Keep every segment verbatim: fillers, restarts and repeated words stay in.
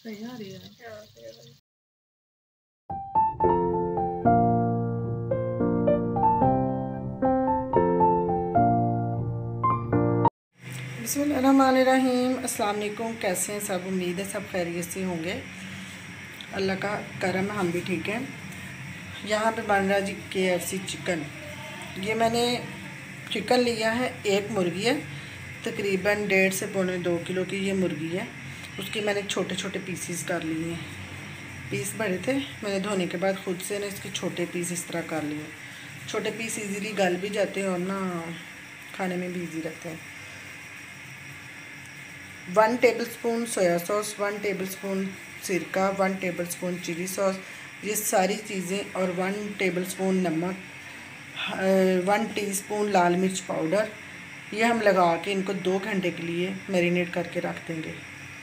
सही आ रही है। बिस्मिल्लाहिर्रहमानिर्रहीम। अस्सलाम वालेकुम। कैसे हैं सब? उम्मीद है सब खैरियत से होंगे। अल्लाह का करम है, हम भी ठीक हैं। यहाँ पे बन रहा जी के एफ सी चिकन। ये मैंने चिकन लिया है, एक मुर्गी है, तकरीबन डेढ़ से पौने दो किलो की ये मुर्गी है। उसके मैंने छोटे छोटे पीसीस कर लिए हैं। पीस बड़े थे, मैंने धोने के बाद खुद से ना इसके छोटे पीस इस तरह कर लिए। छोटे पीस इजीली गल भी जाते हैं और ना खाने में भी इजी रहते हैं। One table spoon soya sauce, one table spoon सिरका, one table spoon chilli sauce, ये सारी चीज़ें, और वन टेबल स्पून नमक, वन टीस्पून लाल मिर्च पाउडर। ये हम लगा के इनको दो घंटे के लिए मैरिनेट करके रख देंगे।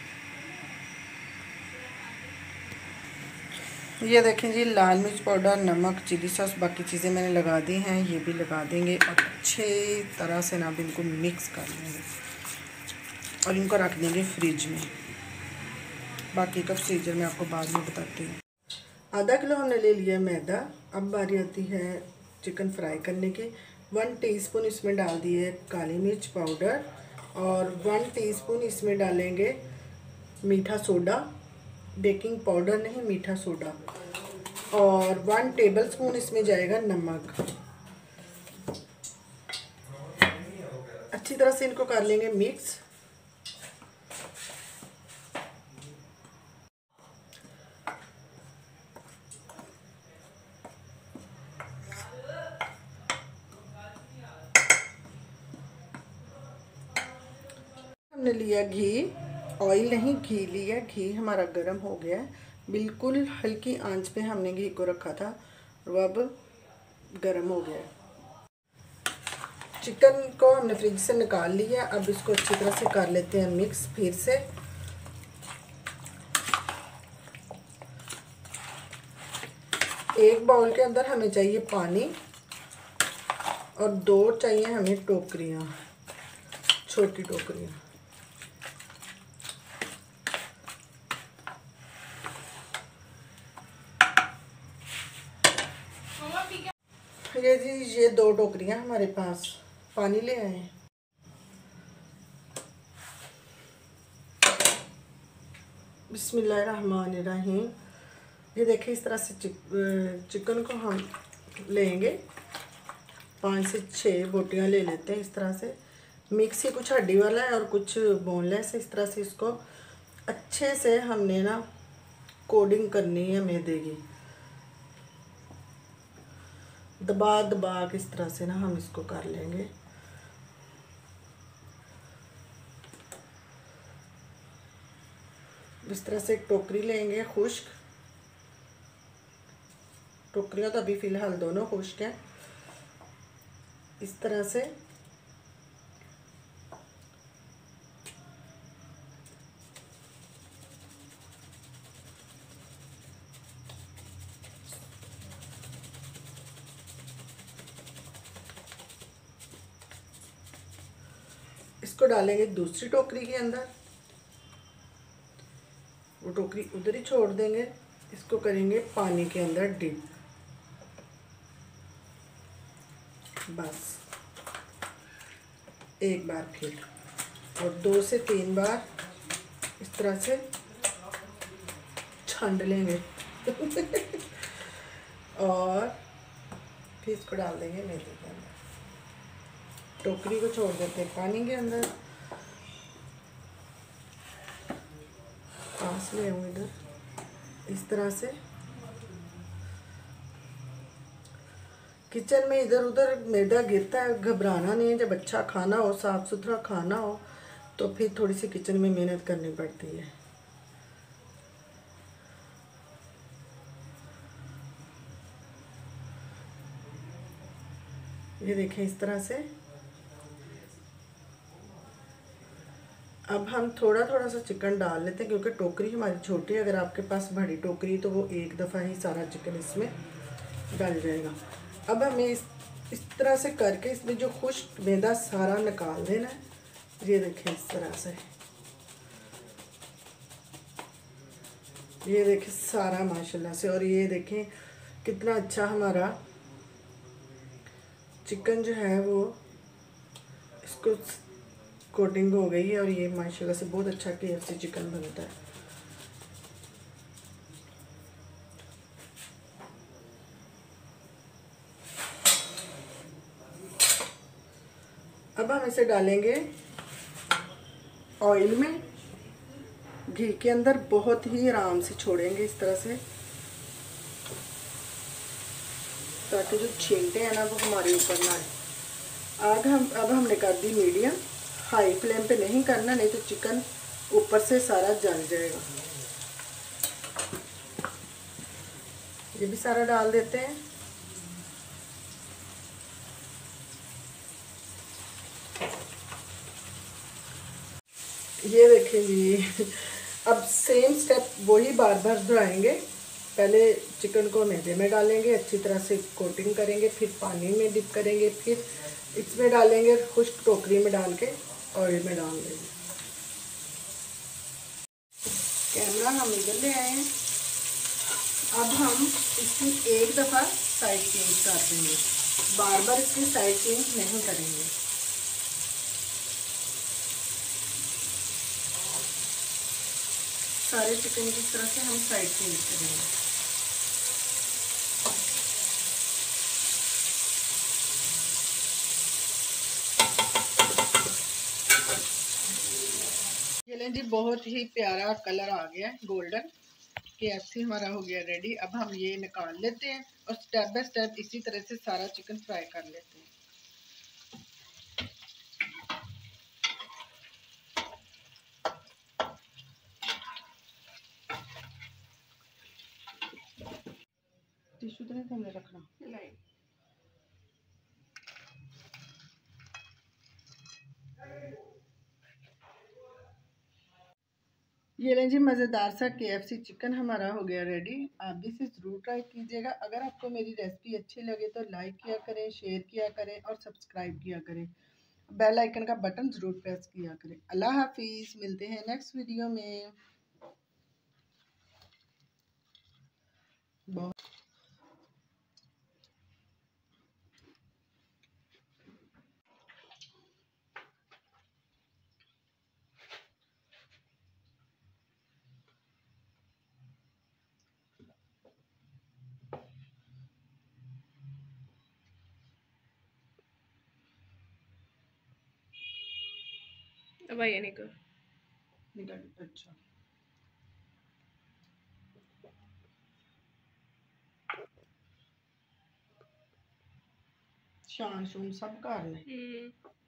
ये देखें जी, लाल मिर्च पाउडर, नमक, चिली सॉस, बाकी चीज़ें मैंने लगा दी हैं, ये भी लगा देंगे और अच्छे तरह से ना भी इनको मिक्स कर लेंगे और इनको रख देंगे फ्रिज में। बाकी का फ्रीजर में आपको बाद में बताती हूँ। आधा किलो हमने ले लिया मैदा। अब बारी आती है चिकन फ्राई करने की। वन टीस्पून इसमें डाल दिए काली मिर्च पाउडर और वन टीस्पून इसमें डालेंगे मीठा सोडा, बेकिंग पाउडर नहीं, मीठा सोडा, और वन टेबल स्पून इसमें जाएगा नमक। अच्छी तरह से इनको कर लेंगे मिक्स। हमने लिया घी, ऑयल नहीं घी लिया। घी हमारा गर्म हो गया है, बिल्कुल हल्की आंच पे हमने घी को रखा था और अब गर्म हो गया है। चिकन को हमने फ्रिज से निकाल लिया। अब इसको अच्छी तरह से कर लेते हैं मिक्स फिर से। एक बाउल के अंदर हमें चाहिए पानी और दो चाहिए हमें टोकरियाँ, छोटी टोकरियाँ। ये जी, ये दो टोकरियाँ हमारे पास पानी ले आए हैं। बिस्मिल्लाहिर्रहमानिर्रहीम। ये देखिए, इस तरह से चिक, चिकन को हम लेंगे, पाँच से छः बोटियाँ ले लेते हैं इस तरह से। मिक्स ही कुछ हड्डी वाला है और कुछ बोनलेस है। इस तरह से इसको अच्छे से हमने ना कोडिंग करनी है मैदे की। दबा दबा के इस तरह से ना हम इसको कर लेंगे। इस तरह से एक टोकरी लेंगे खुश्क। टोकरियाँ तो अभी फ़िलहाल दोनों खुश्क हैं। इस तरह से इसको डालेंगे दूसरी टोकरी के अंदर। वो टोकरी उधर ही छोड़ देंगे। इसको करेंगे पानी के अंदर डिप। बस एक बार फिर और दो से तीन बार इस तरह से छांड लेंगे और फिर इसको डाल देंगे मैदे के अंदर। टोकरी को छोड़ देते हैं पानी के अंदर। पास ले आऊँ इधर, इस तरह से। किचन में इधर उधर मैदा गिरता है, घबराना नहीं है। जब अच्छा खाना हो, साफ़ सुथरा खाना हो, तो फिर थोड़ी सी किचन में मेहनत करनी पड़ती है। ये देखें इस तरह से। अब हम थोड़ा थोड़ा सा चिकन डाल लेते हैं क्योंकि टोकरी हमारी छोटी है। अगर आपके पास बड़ी टोकरी तो वो एक दफ़ा ही सारा चिकन इसमें डल जाएगा। अब हमें इस इस तरह से करके इसमें जो खुश्क मैदा सारा निकाल देना है। ये देखें इस तरह से। ये देखें सारा माशाल्लाह से। और ये देखें कितना अच्छा हमारा चिकन जो है वो इसको कोटिंग हो गई है। और ये माशाल्लाह से बहुत अच्छा केएफसी चिकन बनता है। अब हम इसे डालेंगे ऑयल में, घी के अंदर बहुत ही आराम से छोड़ेंगे इस तरह से, ताकि जो छींटे हैं ना वो हमारे ऊपर ना आए। आग हम अब हमने कर दी मीडियम, हाई फ्लेम पे नहीं करना, नहीं तो चिकन ऊपर से सारा जल जाएगा। ये भी सारा डाल देते हैं। ये देखें जी अब सेम स्टेप वही बार बार दोहराएंगे। पहले चिकन को मैदे में डालेंगे, अच्छी तरह से कोटिंग करेंगे, फिर पानी में डिप करेंगे, फिर इसमें डालेंगे, खुश्क टोकरी में डाल के ऑयल में डाल देंगे। कैमरा हम इधर ले आए हैं। अब हम इसकी एक दफ़ा साइड चेंज कर देंगे, बार बार इसकी साइड चेंज नहीं करेंगे। सारे चिकन की तरह से हम साइड चेंज करेंगे। ये लें जी, बहुत ही प्यारा कलर आ गया है गोल्डन। केएफसी हमारा हो गया रेडी। अब हम ये निकाल लेते हैं और स्टेप बाय स्टेप इसी तरह से सारा चिकन फ्राई कर लेते हैं। टिश्यू तो नहीं हमने रखना। ये लें जी, मज़ेदार सा केएफसी चिकन हमारा हो गया रेडी। आप भी इसे ज़रूर ट्राई कीजिएगा। अगर आपको मेरी रेसिपी अच्छी लगे तो लाइक किया करें, शेयर किया करें और सब्सक्राइब किया करें। बेल आइकन का बटन ज़रूर प्रेस किया करें। अल्लाह हाफिज़, मिलते हैं नेक्स्ट वीडियो में। बहुत अब ये निकल निकल अच्छा। शान शून सब कर ले।